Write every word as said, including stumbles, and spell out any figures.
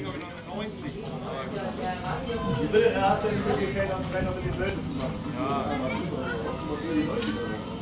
neunzig. Die Brille hast du ja die Möglichkeit, am Trainer mit den Leuten zu machen. Ja.